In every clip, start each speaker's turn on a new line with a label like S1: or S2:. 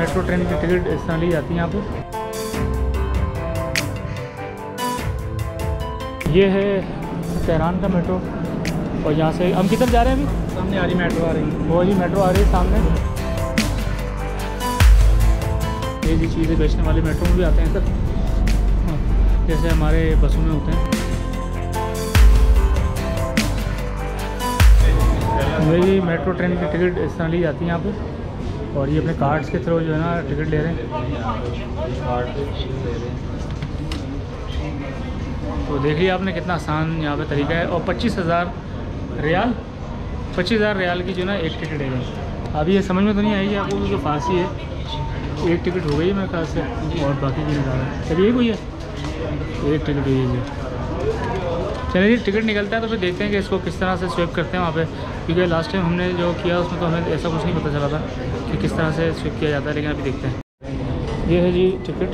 S1: Metro train की ticket इस तरह ली जाती है यहाँ पे। ये है तेहरान का मेट्रो और यहाँ से हम किधर जा रहे हैं अभी?
S2: सामने आ रही मेट्रो आ रही है।
S1: वो जी मेट्रो आ रही है सामने। ये जी चीज़ें बेचने वाले मेट्रो में भी आते हैं सर, जैसे हमारे बसों में होते हैं। वही मेट्रो ट्रेन की टिकट इस तरह ली जाती है यहाँ पे और ये अपने कार्ड्स के थ्रू जो है ना टिकट ले रहे हैं। तो देखिए आपने कितना आसान यहाँ पे तरीका है। और 25,000 रियाल, 25,000 रियाल की जो ना एक टिकट है। अभी ये समझ में तो नहीं आएगी आपको क्योंकि फांसी है। एक टिकट हो गई है मेरे ख्याल से और बाकी की निकाल है। चलिए कोई है एक टिकट हुई है। चलिए टिकट निकलता है तो फिर देखते हैं कि इसको किस तरह से स्विप करते हैं वहाँ पे, क्योंकि लास्ट टाइम हमने जो किया उसमें तो हमें ऐसा कुछ नहीं पता चला था कि किस तरह से स्विप किया जाता है। लेकिन अभी देखते हैं। ये है जी टिकट।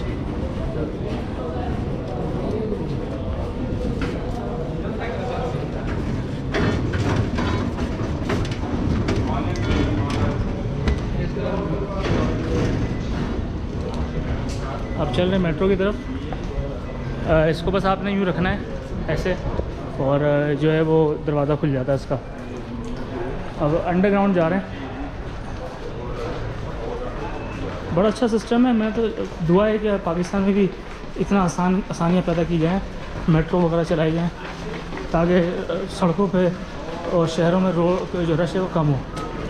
S1: अब चल रहे मेट्रो की तरफ। इसको बस आपने यूँ रखना है ऐसे और जो है वो दरवाज़ा खुल जाता है इसका। अब अंडरग्राउंड जा रहे हैं। बड़ा अच्छा सिस्टम है। मैं तो दुआ है कि पाकिस्तान में भी इतना आसानियाँ पैदा की जाएँ, मेट्रो वगैरह चलाई जाएँ ताकि सड़कों पे और शहरों में रोड जो रश है वो कम हो।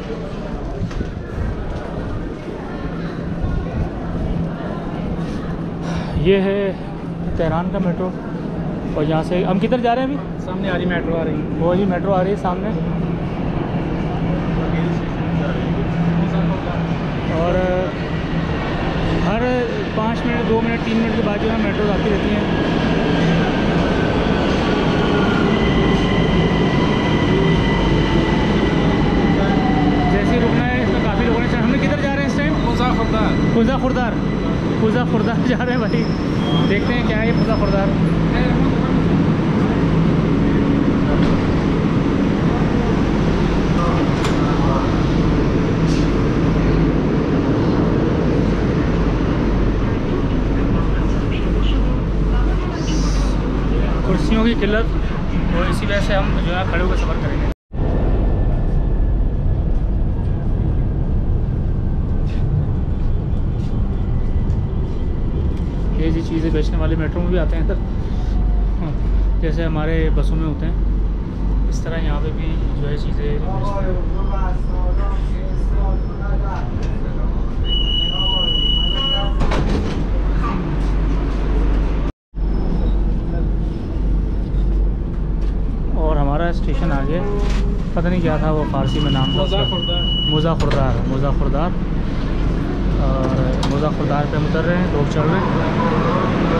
S1: ये है तेहरान का मेट्रो और यहाँ से हम किधर जा रहे हैं अभी?
S2: सामने आ रही मेट्रो आ रही है।
S1: वो जी मेट्रो आ रही है सामने। और हर 5 मिनट 2 मिनट 3 मिनट के बाद जो है मेट्रो आती रहती हैं। जैसे ही रुकना है इसमें काफ़ी लोगों ने। हमने किधर जा रहे हैं इस टाइम?
S2: खुजा
S1: खुर्दार जा रहे हैं भाई। देखते हैं क्या है ये खुजा खुर्दार। कुर्सियों की किल्लत और इसी वजह से हम जो है खड़े होकर सफ़र करेंगे। ये जी चीज़ें बेचने वाले मेट्रो में भी आते हैं सर, जैसे हमारे बसों में होते हैं। इस तरह यहाँ पे भी जो है चीज़ें और हमारा स्टेशन आ गया। पता नहीं क्या था वो फ़ारसी में नाम था मुज़ा खुर्दार। और मुज़ा खुर्दार पे हम उतर रहे हैं। लोग चल रहे हैं।